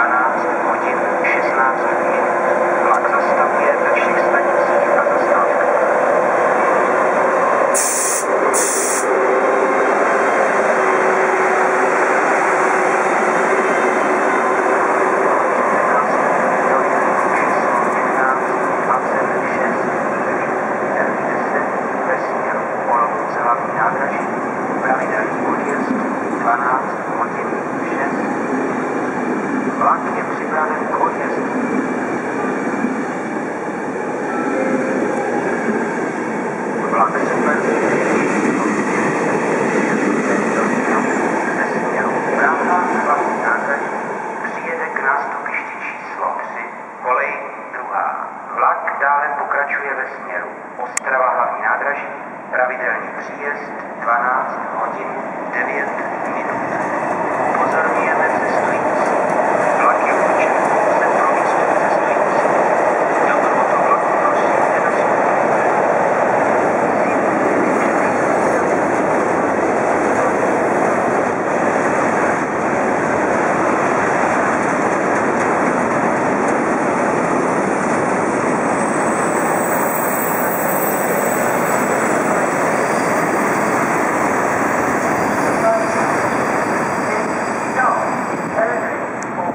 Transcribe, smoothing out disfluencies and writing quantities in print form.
12 hodin 16 minut. Vlak zastavuje ve všech stanicích a zastávkách. Nádraží, pravidelný odjezd 12 hodin 6. Vlak je připraven k odjezdu. Vlak ze směru Praha hlavní nádraží přijede k nástupišti číslo 3, kolej 2. Vlak dále pokračuje ve směru Ostrava hlavní nádraží, pravidelný příjezd 12 hodin 9 minut.